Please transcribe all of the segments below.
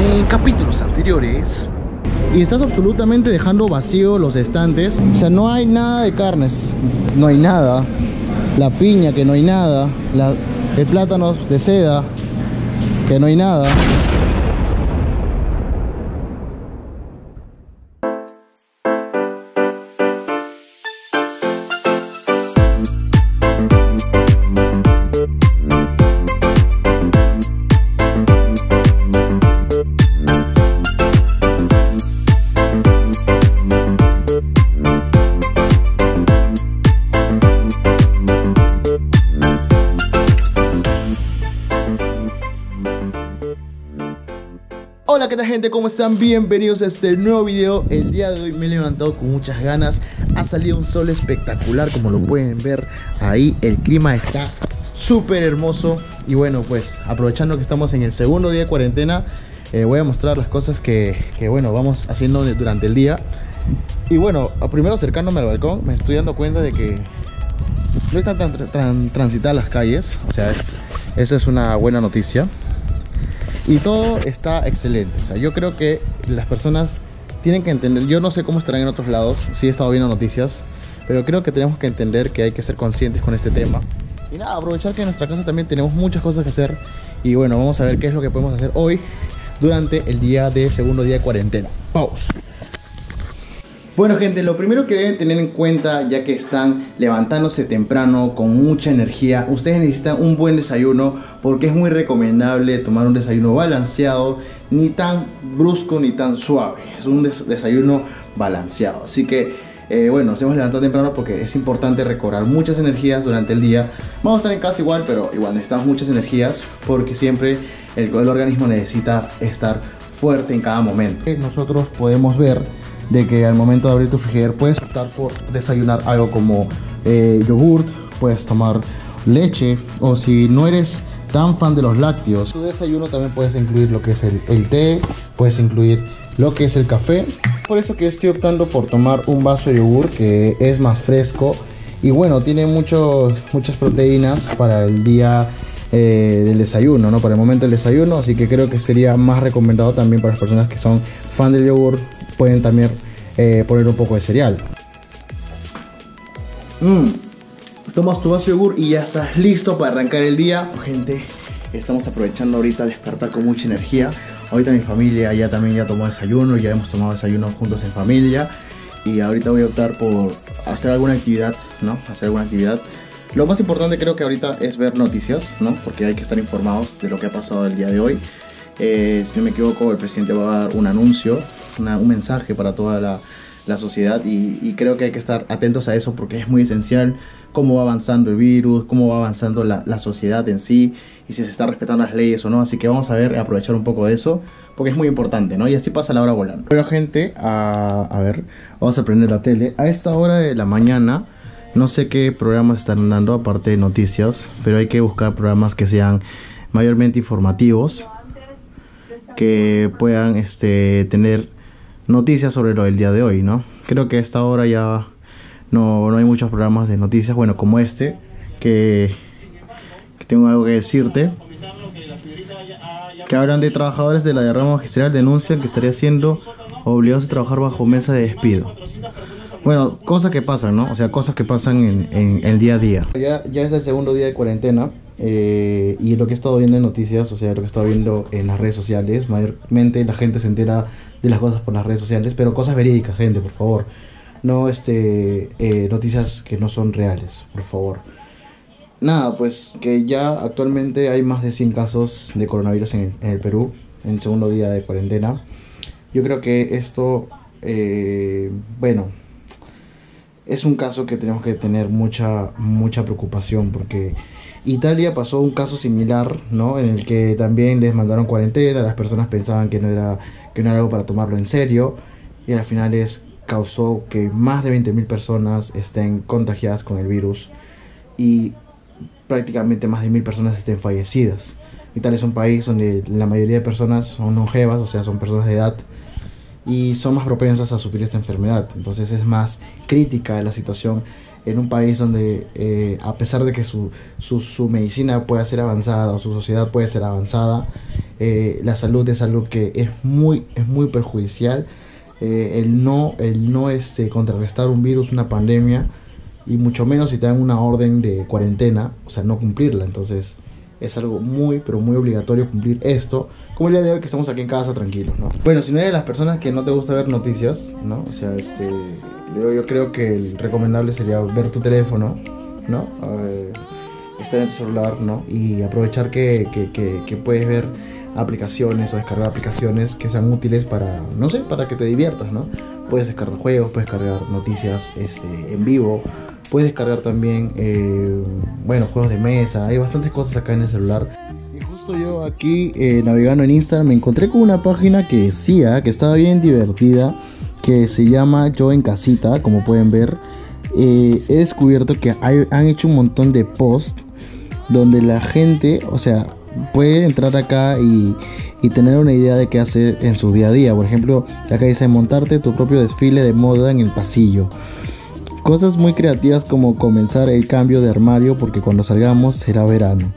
En capítulos anteriores. Y estás absolutamente dejando vacío los estantes. O sea, no hay nada de carnes. No hay nada. La piña, que no hay nada. El plátano de seda, que no hay nada. Hola, ¿qué tal, gente? ¿Cómo están? Bienvenidos a este nuevo video. El día de hoy me he levantado con muchas ganas. Ha salido un sol espectacular, como lo pueden ver ahí. El clima está súper hermoso. Y bueno, pues aprovechando que estamos en el segundo día de cuarentena, voy a mostrar las cosas que bueno, vamos haciendo durante el día. Y bueno, primero acercándome al balcón, me estoy dando cuenta de que no están tan transitadas las calles. O sea, eso es una buena noticia. Y todo está excelente. O sea, yo creo que las personas tienen que entender. Yo no sé cómo estarán en otros lados, sí he estado viendo noticias, pero creo que tenemos que entender que hay que ser conscientes con este tema. Y nada, aprovechar que en nuestra casa también tenemos muchas cosas que hacer. Y bueno, vamos a ver qué es lo que podemos hacer hoy durante el segundo día de cuarentena. Pause. Bueno, gente, lo primero que deben tener en cuenta, ya que están levantándose temprano con mucha energía, ustedes necesitan un buen desayuno, porque es muy recomendable tomar un desayuno balanceado, ni tan brusco ni tan suave. Es un desayuno balanceado. Así que bueno, nos hemos levantado temprano porque es importante recobrar muchas energías durante el día. Vamos a estar en casa igual, pero igual necesitamos muchas energías, porque siempre el organismo necesita estar fuerte en cada momento. Nosotros podemos ver de que al momento de abrir tu frigider puedes optar por desayunar algo como yogurt, puedes tomar leche, o si no eres tan fan de los lácteos, tu desayuno también puedes incluir lo que es el té, puedes incluir lo que es el café. Por eso que estoy optando por tomar un vaso de yogur, que es más fresco y bueno, tiene muchas proteínas para el día del desayuno, ¿no? Para el momento del desayuno, así que creo que sería más recomendado también para las personas que son fan del yogur. Pueden también poner un poco de cereal. Tomas tu vaso de yogur y ya estás listo para arrancar el día. Gente, estamos aprovechando ahorita despertar con mucha energía. Ahorita mi familia ya tomó desayuno, ya hemos tomado desayuno juntos en familia. Y ahorita voy a optar por hacer alguna actividad, ¿no? Lo más importante creo que ahorita es ver noticias, ¿no? Porque hay que estar informados de lo que ha pasado el día de hoy. Si no me equivoco, el presidente va a dar un anuncio, un mensaje para toda la sociedad, y creo que hay que estar atentos a eso, porque es muy esencial cómo va avanzando el virus, cómo va avanzando la sociedad en sí, y si se está respetando las leyes o no. Así que vamos a ver, aprovechar un poco de eso, porque es muy importante, ¿no? Y así pasa la hora volando. Bueno, gente, a ver, vamos a prender la tele. A esta hora de la mañana, no sé qué programas están dando aparte de noticias, pero hay que buscar programas que sean mayormente informativos, que puedan tener noticias sobre lo del día de hoy, ¿no? Creo que a esta hora ya no hay muchos programas de noticias, bueno, como que tengo algo que decirte, que hablan de trabajadores de la rama magisterial, denuncian que estaría siendo obligados a trabajar bajo mesa de despido. Bueno, cosas que pasan, ¿no? O sea, cosas que pasan en el día a día. Ya es el segundo día de cuarentena. Y lo que he estado viendo en noticias, o sea, lo que he estado viendo en las redes sociales, mayormente la gente se entera de las cosas por las redes sociales, pero cosas verídicas, gente, por favor. No noticias que no son reales, por favor. Nada, pues que ya actualmente hay más de 100 casos de coronavirus en el Perú, en el segundo día de cuarentena. Yo creo que esto, bueno, es un caso que tenemos que tener mucha preocupación, porque Italia pasó un caso similar, ¿no? En el que también les mandaron cuarentena. Las personas pensaban que no era algo para tomarlo en serio, y al final causó que más de 20.000 personas estén contagiadas con el virus y prácticamente más de 1.000 personas estén fallecidas. Italia es un país donde la mayoría de personas son longevas, o sea, son personas de edad, y son más propensas a sufrir esta enfermedad. Entonces es más crítica la situación en un país donde a pesar de que su medicina pueda ser avanzada o su sociedad puede ser avanzada, La salud es algo que es muy perjudicial. El no contrarrestar un virus, una pandemia, y mucho menos si te dan una orden de cuarentena, o sea, no cumplirla. Entonces es algo pero muy obligatorio cumplir esto, como el día de hoy que estamos aquí en casa tranquilos, ¿no? Bueno, si no eres de las personas que no te gusta ver noticias, ¿no? O sea, yo creo que el recomendable sería ver tu teléfono, ¿no? Estar en tu celular, ¿no? Y aprovechar que puedes ver aplicaciones o descargar aplicaciones que sean útiles para, no sé, para que te diviertas, ¿no? Puedes descargar juegos, puedes descargar noticias en vivo, puedes descargar también, juegos de mesa. Hay bastantes cosas acá en el celular. Y justo yo aquí navegando en Instagram me encontré con una página que decía que estaba bien divertida, que se llama Yo en Casita, como pueden ver. He descubierto que han hecho un montón de posts donde la gente, o sea, puede entrar acá y tener una idea de qué hacer en su día a día. Por ejemplo, acá dice montarte tu propio desfile de moda en el pasillo. Cosas muy creativas como comenzar el cambio de armario porque cuando salgamos será verano.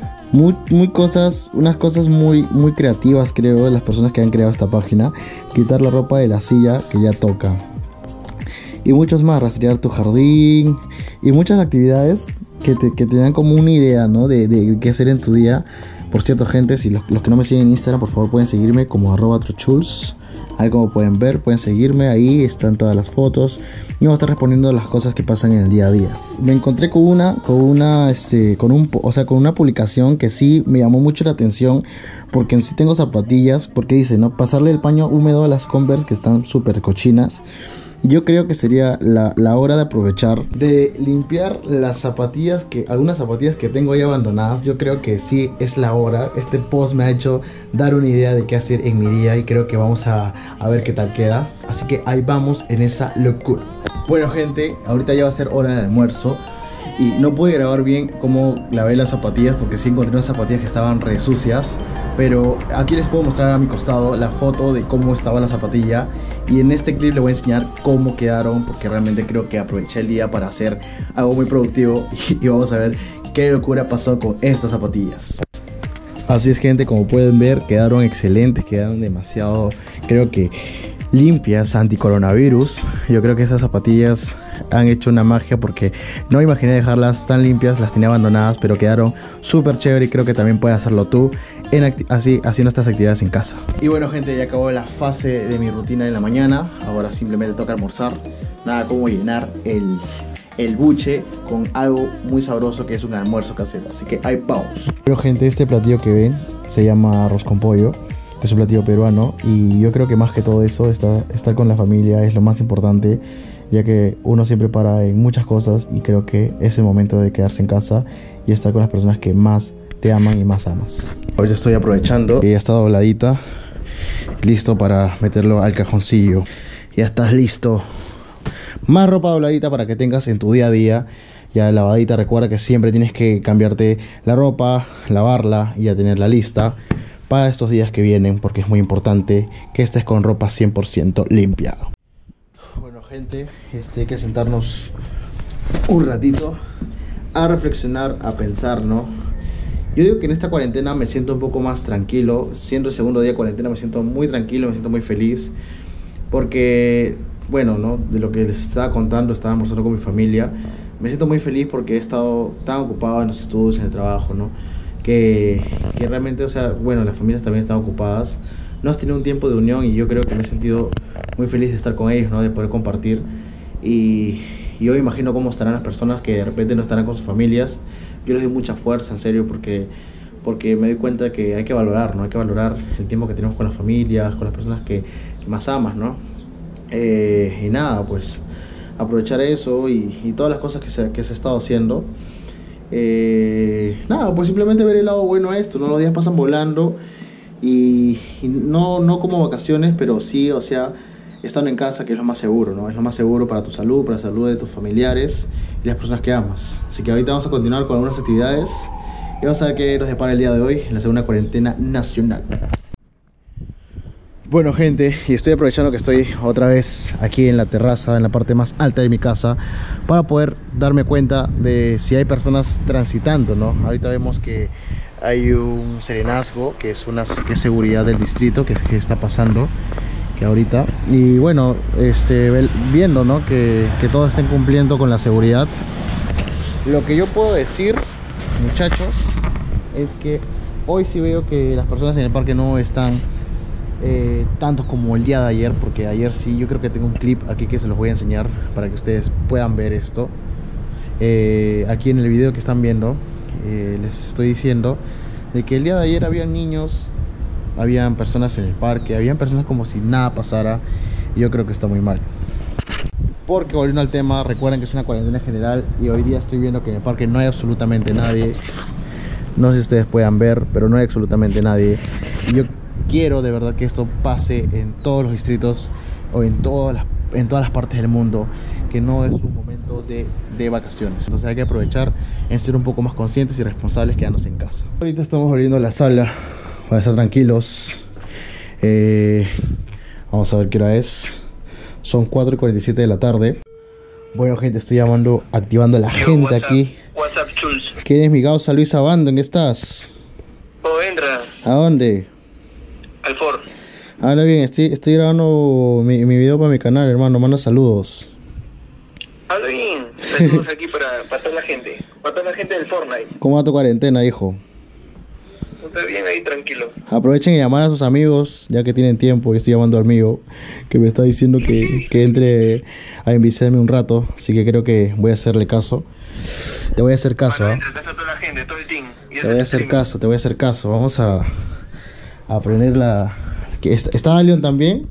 Unas cosas muy creativas, creo, de las personas que han creado esta página. Quitar la ropa de la silla que ya toca. Y muchos más, rastrear tu jardín y muchas actividades que te dan como una idea, ¿no? de qué hacer en tu día. Por cierto, gente, si los que no me siguen en Instagram, por favor pueden seguirme como @trochuls. Ahí, como pueden ver, pueden seguirme, ahí están todas las fotos y vamos a estar respondiendo las cosas que pasan en el día a día. Me encontré con una publicación que sí me llamó mucho la atención, porque en sí tengo zapatillas, porque dice, ¿no? Pasarle el paño húmedo a las Converse que están súper cochinas. Yo creo que sería la hora de aprovechar de limpiar las zapatillas, algunas zapatillas que tengo ahí abandonadas. Yo creo que sí es la hora. Este post me ha hecho dar una idea de qué hacer en mi día y creo que vamos a ver qué tal queda. Así que ahí vamos en esa locura. Bueno, gente, ahorita ya va a ser hora de almuerzo y no pude grabar bien cómo lavé las zapatillas porque sí encontré unas zapatillas que estaban re sucias. Pero aquí les puedo mostrar a mi costado la foto de cómo estaba la zapatilla. Y en este clip les voy a enseñar cómo quedaron, porque realmente creo que aproveché el día para hacer algo muy productivo. Y vamos a ver qué locura pasó con estas zapatillas. Así es, gente, como pueden ver, quedaron excelentes, quedaron demasiado, creo que limpias, anti-coronavirus. Yo creo que estas zapatillas han hecho una magia porque no imaginé dejarlas tan limpias, las tenía abandonadas, pero quedaron súper chévere y creo que también puedes hacerlo tú haciendo estas actividades en casa. Y bueno, gente, ya acabó la fase de mi rutina de la mañana. Ahora simplemente toca almorzar. Nada como llenar el buche con algo muy sabroso que es un almuerzo casero. Así que ahí vamos. Pero, gente, este platillo que ven se llama arroz con pollo. Es un platillo peruano y yo creo que más que todo eso, estar con la familia es lo más importante, ya que uno siempre para en muchas cosas y creo que es el momento de quedarse en casa y estar con las personas que más te aman y más amas. Ahorita estoy aprovechando que ya está dobladita, listo para meterlo al cajoncillo. Ya estás listo. Más ropa dobladita para que tengas en tu día a día. Ya lavadita, recuerda que siempre tienes que cambiarte la ropa, lavarla y ya tenerla lista para estos días que vienen, porque es muy importante que estés con ropa 100% limpia. Bueno, gente, hay que sentarnos un ratito a reflexionar, a pensar, ¿no? Yo digo que en esta cuarentena me siento un poco más tranquilo. Siendo el segundo día de cuarentena me siento muy tranquilo, me siento muy feliz. Porque, bueno, ¿no? De lo que les estaba contando, estaba almorzando con mi familia. Me siento muy feliz porque he estado tan ocupado en los estudios, en el trabajo, ¿no? Que realmente, o sea, bueno, las familias también están ocupadas. No has tenido un tiempo de unión y yo creo que me he sentido muy feliz de estar con ellos, ¿no? De poder compartir. Y yo imagino cómo estarán las personas que de repente no estarán con sus familias. Yo les doy mucha fuerza, en serio, porque me doy cuenta de que hay que valorar, ¿no? Hay que valorar el tiempo que tenemos con las familias, con las personas que más amas, ¿no? Y nada, pues aprovechar eso y todas las cosas que se ha estado haciendo. Nada, pues simplemente ver el lado bueno a esto, ¿no? Los días pasan volando y no como vacaciones, pero sí, o sea, estando en casa, que es lo más seguro, ¿no? Es lo más seguro para tu salud, para la salud de tus familiares y las personas que amas. Así que ahorita vamos a continuar con algunas actividades y vamos a ver qué nos depara el día de hoy en la segunda cuarentena nacional. Bueno, gente, y estoy aprovechando que estoy otra vez aquí en la terraza, en la parte más alta de mi casa, para poder darme cuenta de si hay personas transitando, ¿no? Ahorita vemos que hay un serenazgo, que es seguridad del distrito que está pasando, que ahorita, y bueno, viendo, ¿no? que todos estén cumpliendo con la seguridad. Lo que yo puedo decir, muchachos, es que hoy sí veo que las personas en el parque no están tantos como el día de ayer, porque ayer sí, yo creo que tengo un clip aquí que se los voy a enseñar para que ustedes puedan ver esto. Aquí en el video que están viendo, les estoy diciendo de que el día de ayer habían niños, habían personas en el parque, habían personas como si nada pasara, y yo creo que está muy mal. Porque volviendo al tema, recuerden que es una cuarentena general y hoy día estoy viendo que en el parque no hay absolutamente nadie. No sé si ustedes puedan ver, pero no hay absolutamente nadie. Y yo quiero de verdad que esto pase en todos los distritos o en todas las partes del mundo, que no es un momento de vacaciones. Entonces hay que aprovechar en ser un poco más conscientes y responsables quedándose en casa. Ahorita estamos volviendo a la sala para estar tranquilos. Vamos a ver qué hora es. Son 4:47 de la tarde. Bueno, gente, estoy activando a la gente aquí. WhatsApp, Chuls. ¿Quién es mi causa Luis Abando? ¿En qué estás? Oh, entra. ¿A dónde? Al Ford. Habla bien, estoy grabando mi video para mi canal, hermano. Manda saludos. Habla bien. Saludos aquí para toda la gente. Para toda la gente del Fortnite. ¿Cómo va tu cuarentena, hijo? Está bien ahí, tranquilo. Aprovechen y llamar a sus amigos, ya que tienen tiempo. Yo estoy llamando al amigo que me está diciendo que entre a enviciarme un rato. Así que creo que voy a hacerle caso. Te voy a hacer caso, ¿ah? Está toda la gente, todo el team. Te voy a hacer caso. Vamos a aprender la... ¿Está Leon también?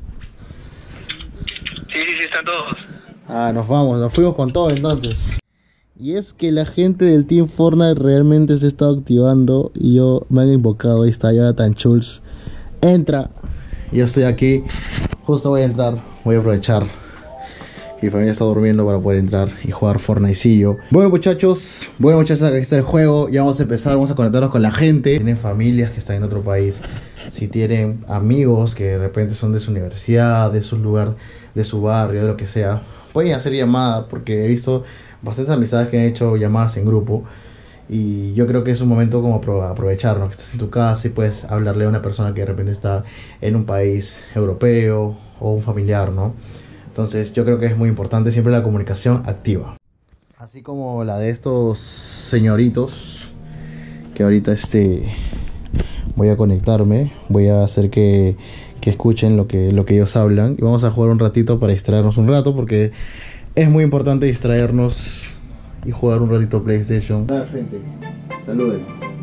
Sí, están todos. Ah, nos fuimos con todo entonces. Y es que la gente del Team Fortnite realmente se está activando y me han invocado. Ahí está Jonathan Schultz. Entra. Yo estoy aquí. Justo voy a entrar. Voy a aprovechar. Mi familia está durmiendo para poder entrar y jugar Fortnitecillo. Bueno, muchachos, aquí está el juego. Ya vamos a empezar, vamos a conectarnos con la gente. Tienen familias que están en otro país. Si tienen amigos que de repente son de su universidad, de su lugar, de su barrio, de lo que sea, pueden hacer llamadas, porque he visto bastantes amistades que han hecho llamadas en grupo. Y yo creo que es un momento como aprovechar, ¿no? Que estás en tu casa y puedes hablarle a una persona que de repente está en un país europeo o un familiar, ¿no? Entonces yo creo que es muy importante siempre la comunicación activa. Así como la de estos señoritos que ahorita voy a conectarme. Voy a hacer que escuchen lo que ellos hablan. Y vamos a jugar un ratito para distraernos un rato, porque es muy importante distraernos y jugar un ratito PlayStation. Gente, saluden.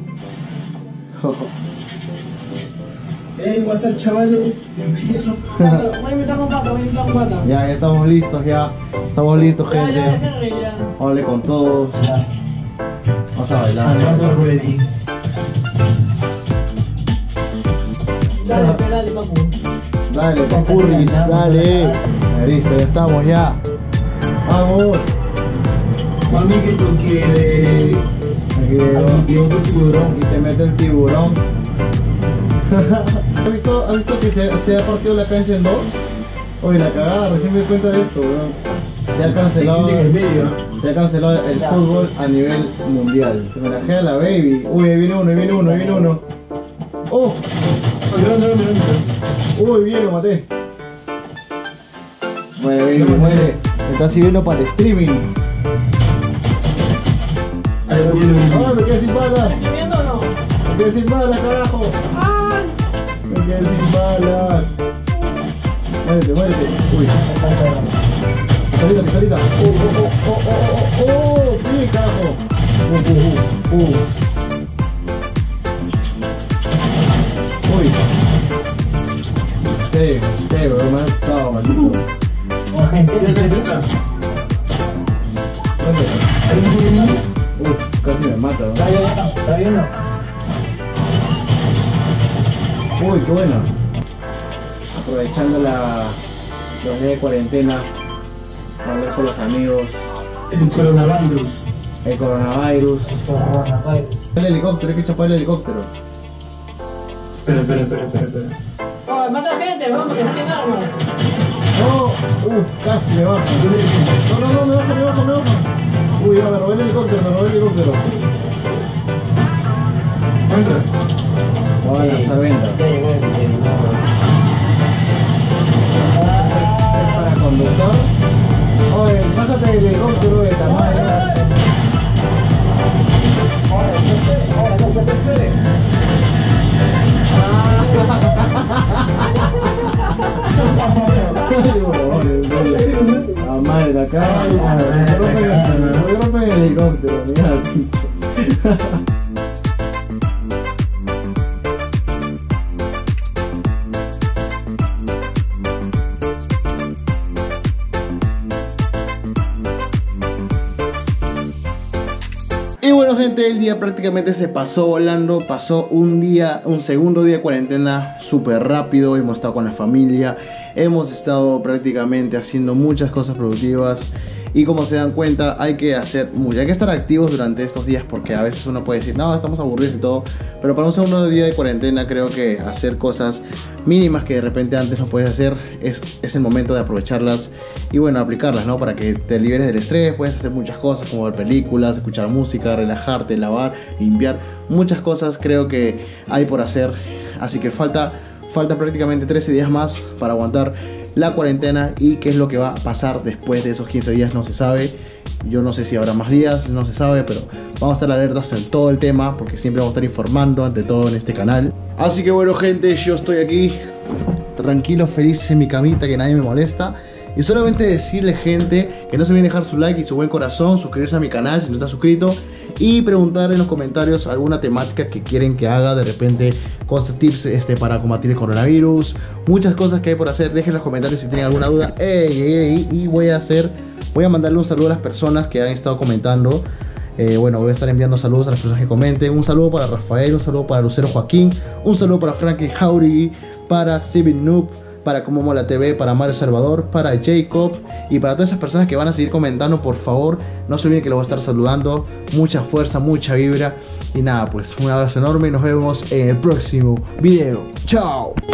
Hey, WhatsApp, chavales. Bienvenidos a un pata. Ya estamos listos, Estamos listos, gente. Hable con todos. Vamos a bailar. Ready. Dale, papu. Dale, papurris, dale. Listo, ya estamos ya. Vamos. Mami, que tú quieres. Aquí Aquí otro tiburón. y te mete el tiburón. ¿Has visto que se ha partido la cancha en dos? Oye, la cagada, recién me di cuenta de esto, weón. Se ha cancelado en el medio. el fútbol a nivel mundial. Se homenajea a la baby. Uy, ahí viene uno. ¡Oh! ¿Dónde? Uy, bien, lo maté. Muere, baby, muere. Me está sirviendo para el streaming. Ahí viene ¡Ah, me quedé sin balas! ¿Estás viendo o no? ¡Me quedé sin balas, carajo! ¡Ay! ¡Me quedé sin balas! Muérete. Uy. Pistolita. ¡Oh! ¡Bien, carajo! Uy. Sí, bro, me ha asustado, maldito. cerca. ¿Dónde? Hay un tiburón. Uf, casi me mata, ¿no? ¿Está viendo? Uy, qué bueno. Aprovechando los días de cuarentena, para ver con los amigos, El coronavirus. el coronavirus. El helicóptero, hay que chapar el helicóptero. Espera. Oh, mata gente, vamos, que no tiene armas. No, casi me baja. No, me baja. Uy, ya me robé el helicóptero. ¿Muestras? Hola, Sarvento. Es para conductor. Oye, bájate el helicóptero de tamaño. Ah, madre, de acá. Me rompen el helicóptero, mira. Y bueno, gente, el día prácticamente se pasó volando. Pasó un segundo día de cuarentena súper rápido. Hemos estado con la familia, hemos estado prácticamente haciendo muchas cosas productivas. Y como se dan cuenta, hay que estar activos durante estos días, porque a veces uno puede decir, no, estamos aburridos y todo. Pero para un segundo día de cuarentena creo que hacer cosas mínimas que de repente antes no puedes hacer es el momento de aprovecharlas y bueno, aplicarlas, ¿no? Para que te liberes del estrés. Puedes hacer muchas cosas como ver películas, escuchar música, relajarte, lavar, limpiar. Muchas cosas creo que hay por hacer. Así que falta prácticamente 13 días más para aguantar la cuarentena. Y qué es lo que va a pasar después de esos 15 días no se sabe. Yo no sé si habrá más días, no se sabe, pero vamos a estar alertas en todo el tema, porque siempre vamos a estar informando ante todo en este canal. Así que bueno, gente, yo estoy aquí tranquilo, feliz en mi camita, que nadie me molesta. Y solamente decirle, gente, que no se olviden dejar su like y su buen corazón, suscribirse a mi canal si no está suscrito, y preguntar en los comentarios alguna temática que quieren que haga, de repente cosas, tips para combatir el coronavirus, muchas cosas que hay por hacer. Dejen en los comentarios si tienen alguna duda. Y voy a mandarle un saludo a las personas que han estado comentando. Bueno, voy a estar enviando saludos a las personas que comenten. Un saludo para Rafael, un saludo para Lucero Joaquín, un saludo para Frankie Jauregui, para Civil Noob, para Como Mola TV, para Mario Salvador, para Jacob y para todas esas personas que van a seguir comentando. Por favor, no se olviden que los voy a estar saludando. Mucha fuerza, mucha vibra. Y nada, pues un abrazo enorme y nos vemos en el próximo video. Chao.